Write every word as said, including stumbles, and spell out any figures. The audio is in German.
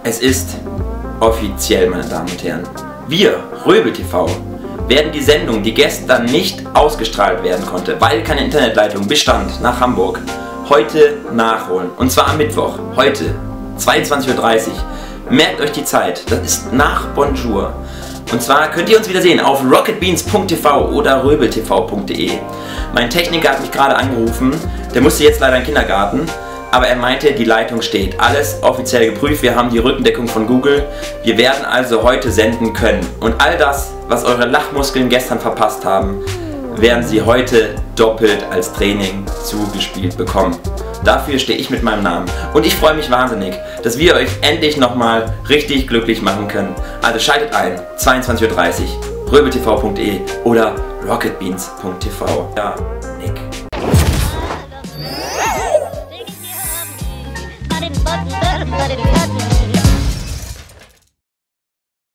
Es ist offiziell, meine Damen und Herren. Wir, Röbel T V, werden die Sendung, die gestern nicht ausgestrahlt werden konnte, weil keine Internetleitung bestand, nach Hamburg, heute nachholen. Und zwar am Mittwoch, heute, zweiundzwanzig Uhr dreißig. Merkt euch die Zeit, das ist nach Bonjour. Und zwar könnt ihr uns wieder sehen auf rocketbeans punkt t v oder röbel t v punkt de. Mein Techniker hat mich gerade angerufen, der musste jetzt leider in den Kindergarten, aber er meinte, die Leitung steht. Alles offiziell geprüft, wir haben die Rückendeckung von Google. Wir werden also heute senden können. Und all das, was eure Lachmuskeln gestern verpasst haben, werden sie heute doppelt als Training zugespielt bekommen. Dafür stehe ich mit meinem Namen. Und ich freue mich wahnsinnig, dass wir euch endlich nochmal richtig glücklich machen können. Also schaltet ein, zweiundzwanzig Uhr dreißig, röbel t v punkt de oder rocketbeans punkt t v. Ja, Nick.